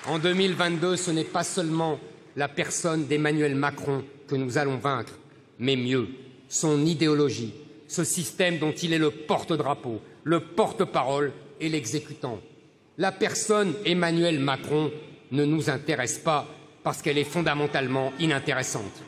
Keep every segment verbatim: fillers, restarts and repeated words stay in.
En deux mille vingt-deux, ce n'est pas seulement la personne d'Emmanuel Macron que nous allons vaincre, mais mieux, son idéologie, ce système dont il est le porte-drapeau, le porte-parole et l'exécutant. La personne Emmanuel Macron ne nous intéresse pas parce qu'elle est fondamentalement inintéressante.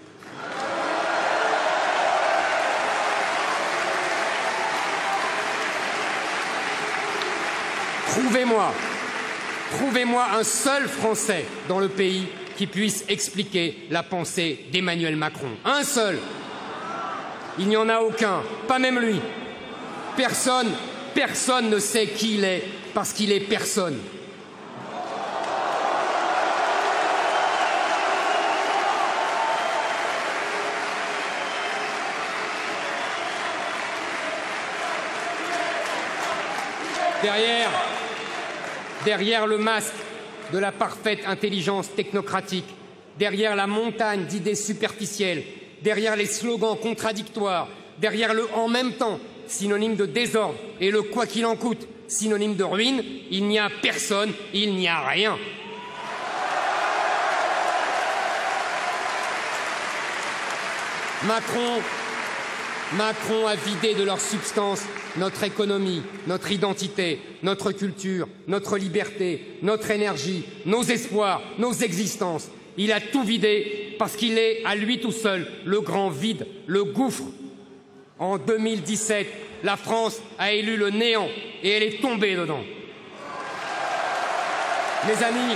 Trouvez-moi, trouvez-moi un seul Français dans le pays qui puisse expliquer la pensée d'Emmanuel Macron. Un seul. Il n'y en a aucun, pas même lui. Personne, personne ne sait qui il est parce qu'il est personne. Derrière, derrière le masque de la parfaite intelligence technocratique, derrière la montagne d'idées superficielles, derrière les slogans contradictoires, derrière le « en même temps », synonyme de désordre, et le « quoi qu'il en coûte », synonyme de ruine, il n'y a personne, il n'y a rien. Macron, Macron a vidé de leur substance notre économie, notre identité, notre culture, notre liberté, notre énergie, nos espoirs, nos existences. Il a tout vidé parce qu'il est, à lui tout seul, le grand vide, le gouffre. En deux mille dix-sept, la France a élu le néant et elle est tombée dedans. Mes amis,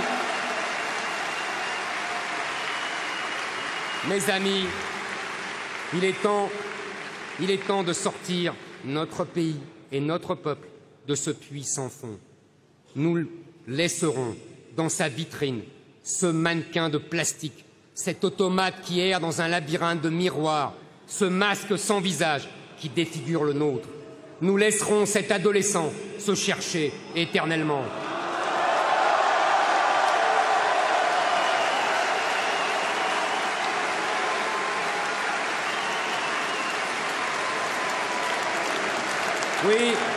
mes amis, il est temps, il est temps de sortir notre pays et notre peuple de ce puits sans fond. Nous laisserons dans sa vitrine ce mannequin de plastique, cet automate qui erre dans un labyrinthe de miroirs, ce masque sans visage qui défigure le nôtre. Nous laisserons cet adolescent se chercher éternellement. Oui.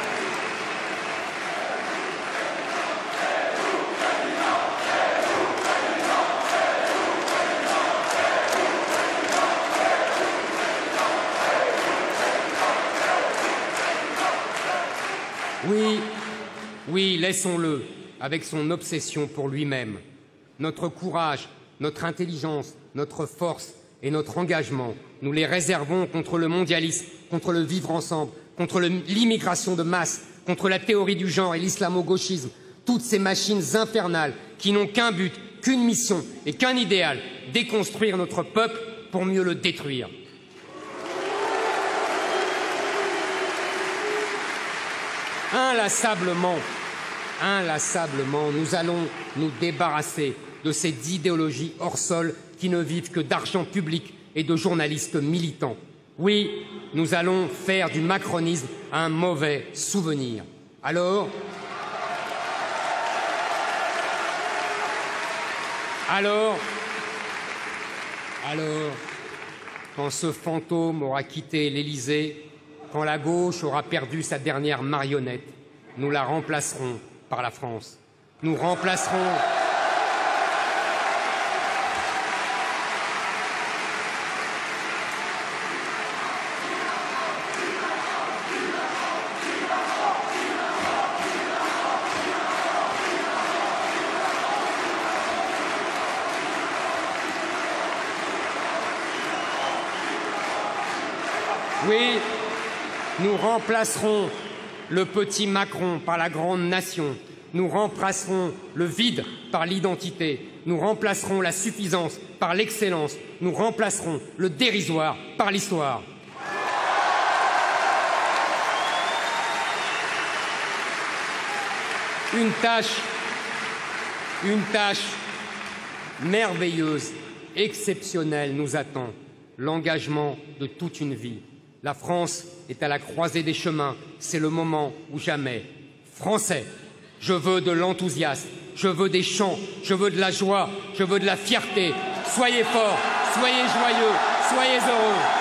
Oui, oui, laissons-le, avec son obsession pour lui-même. Notre courage, notre intelligence, notre force et notre engagement, nous les réservons contre le mondialisme, contre le vivre ensemble, contre l'immigration de masse, contre la théorie du genre et l'islamo-gauchisme, toutes ces machines infernales qui n'ont qu'un but, qu'une mission et qu'un idéal, déconstruire notre peuple pour mieux le détruire. Inlassablement, inlassablement, nous allons nous débarrasser de ces idéologies hors sol qui ne vivent que d'argent public et de journalistes militants. Oui, nous allons faire du macronisme un mauvais souvenir. Alors, alors, alors, quand ce fantôme aura quitté l'Élysée, quand la gauche aura perdu sa dernière marionnette, nous la remplacerons par la France. Nous remplacerons... Oui, nous remplacerons le petit Macron par la grande nation. Nous remplacerons le vide par l'identité. Nous remplacerons la suffisance par l'excellence. Nous remplacerons le dérisoire par l'histoire. Une tâche, une tâche merveilleuse, exceptionnelle nous attend. L'engagement de toute une vie. La France est à la croisée des chemins. C'est le moment ou jamais. Français, je veux de l'enthousiasme, je veux des chants, je veux de la joie, je veux de la fierté. Soyez forts, soyez joyeux, soyez heureux.